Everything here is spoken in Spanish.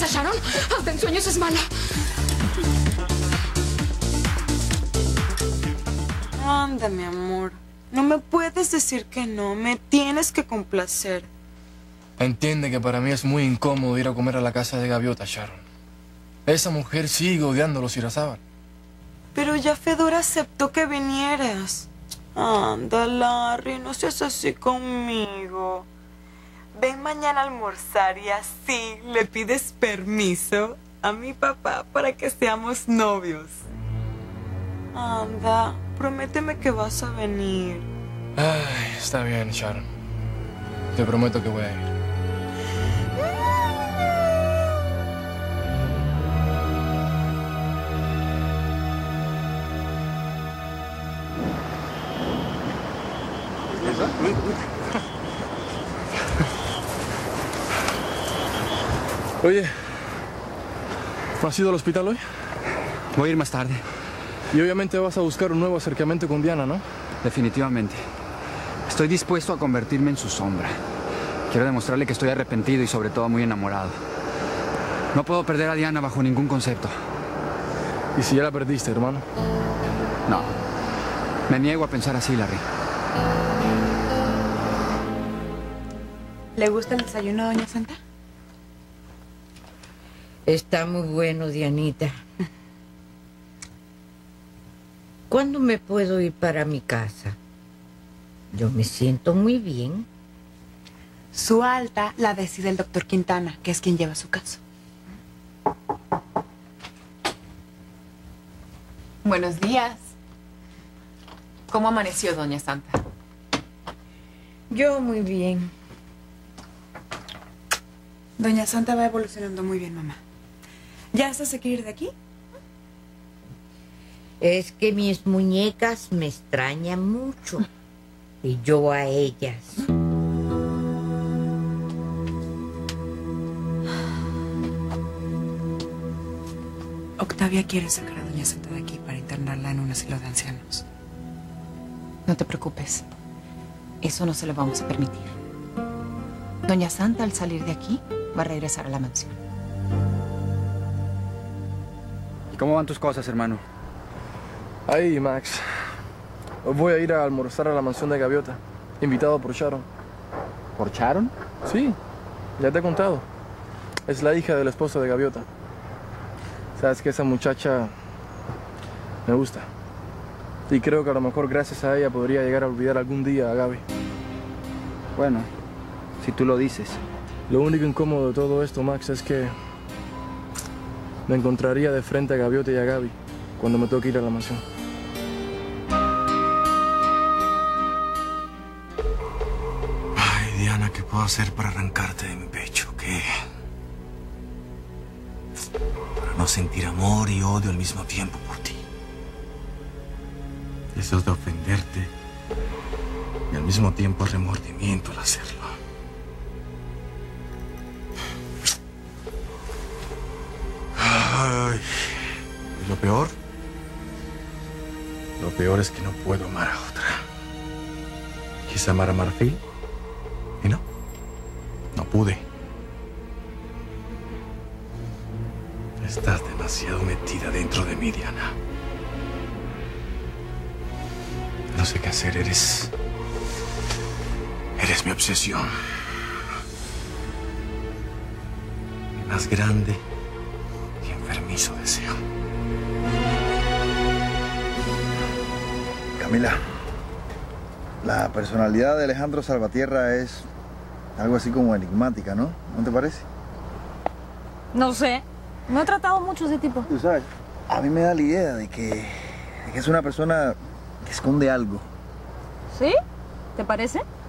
a Sharon? Hasta en sueños es mala. Anda, mi amor. No me puedes decir que no. Me tienes que complacer. Entiende que para mí es muy incómodo ir a comer a la casa de Gaviota, Sharon. Esa mujer sigue odiando a los Irazábal. Pero ya Fedora aceptó que vinieras. Anda, Larry, no seas así conmigo. Ven mañana a almorzar y así le pides permiso a mi papá para que seamos novios. Anda, prométeme que vas a venir. Ay, está bien, Sharon. Te prometo que voy a ir. Oye, ¿no has ido al hospital hoy? Voy a ir más tarde. Y obviamente vas a buscar un nuevo acercamiento con Diana, ¿no? Definitivamente. Estoy dispuesto a convertirme en su sombra. Quiero demostrarle que estoy arrepentido y sobre todo muy enamorado. No puedo perder a Diana bajo ningún concepto. ¿Y si ya la perdiste, hermano? No. Me niego a pensar así, Larry. ¿Le gusta el desayuno, doña Santa? Está muy bueno, Dianita. ¿Cuándo me puedo ir para mi casa? Yo me siento muy bien. Su alta la decide el doctor Quintana, que es quien lleva su caso. Buenos días. ¿Cómo amaneció, doña Santa? Yo muy bien. Doña Santa va evolucionando muy bien, mamá. ¿Ya se quiere ir de aquí? Es que mis muñecas me extrañan mucho. Y yo a ellas. Octavia quiere sacar a doña Santa de aquí para internarla en un asilo de ancianos. No te preocupes. Eso no se lo vamos a permitir. Doña Santa, al salir de aquí, va a regresar a la mansión. ¿Y cómo van tus cosas, hermano? Ahí, Max. Voy a ir a almorzar a la mansión de Gaviota, invitado por Sharon. ¿Por Sharon? Sí, ya te he contado. Es la hija del esposo de Gaviota. Sabes que esa muchacha me gusta. Y creo que a lo mejor gracias a ella podría llegar a olvidar algún día a Gaby. Bueno, si tú lo dices. Lo único incómodo de todo esto, Max, es que me encontraría de frente a Gaviota y a Gaby cuando me toque ir a la mansión. Ay, Diana, ¿qué puedo hacer para arrancarte de mi pecho? ¿Qué? Para no sentir amor y odio al mismo tiempo por ti. Deseos de ofenderte y al mismo tiempo remordimiento al hacerlo. Ay, ¿y lo peor? Lo peor es que no puedo amar a otra. Quise amar a Marfil y no pude. Estás demasiado metida dentro de mí, Diana. No sé qué hacer, eres mi obsesión. Mi más grande y enfermizo deseo. Camila, la personalidad de Alejandro Salvatierra es algo así como enigmática, ¿no? ¿No te parece? No sé. No he tratado mucho ese tipo. Tú sabes, a mí me da la idea de que es una persona que esconde algo. ¿Sí? ¿Te parece?